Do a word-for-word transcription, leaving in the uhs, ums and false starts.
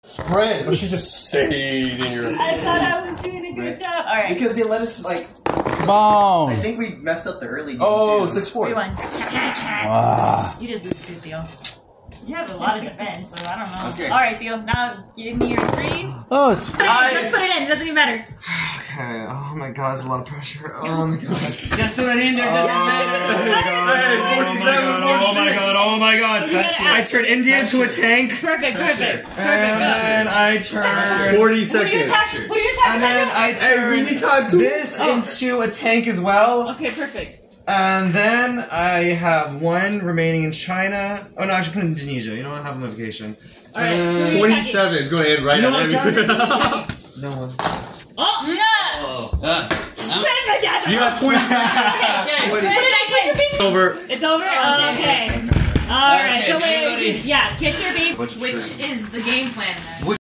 Spread, but she just stayed in your. I thought I was doing a good Right. job. All right. Because they let us like. Come on. I think we messed up the early game. Oh, too. six four. Rewind. Ah. You just lose good deal. You have a lot of defense, so I don't know. Okay. All right, Theo. Now give me your three. Oh, it's Put it in. Let's put it in. It doesn't even matter. Okay. Oh my god, it's a lot of pressure. Oh my god. Just throw it in there. Oh, Hey, forty-seven, Oh my god, oh my god. You gotta I ask. turned India into a tank. Perfect. Perfect. Perfect. And Go. then I turned... Forty What are you seconds. attacking? What are you attacking? And then I Hey, we turned need time to. this Oh. into a tank as well. Okay. Perfect. And then I have one remaining in China. Oh no, I should put it in Indonesia. You know what? I have them on vacation. All right. Uh, Who are you Twenty-seven is going to end right You know at what every. No one. Oh no! Oh. Uh, Perfect. You got twenty seconds. Put it in. Put your beep. Over. It's over? Okay. Alright, Okay, so wait, everybody- yeah, kick your beep, Which which tree? is the game plan then.